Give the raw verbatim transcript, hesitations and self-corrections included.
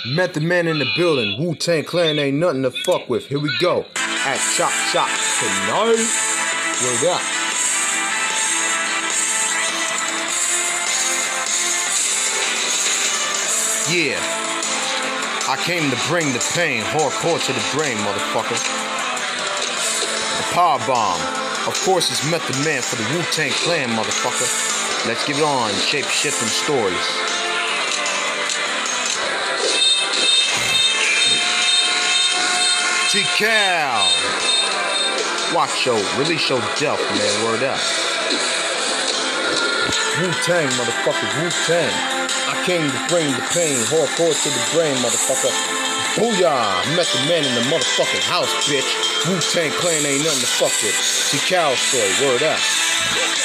Met the man in the building. Wu-Tang Clan ain't nothing to fuck with. Here we go. At Chopshop tonight. Word up. Yeah. I came to bring the pain. Hardcore to the brain, motherfucker. The power bomb. Of course, it's Method Man for the Wu-Tang Clan, motherfucker. Let's get it on. Shape-shifting stories. T-Cal. Watch your, release your death, man. Word up. Wu-Tang, motherfucker. Wu-Tang. I came to bring the pain. Hardcore to the brain, motherfucker. Booyah. Met the man in the motherfucking house, bitch. Wu-Tang Clan ain't nothing to fuck with. T-Cal story. Word up.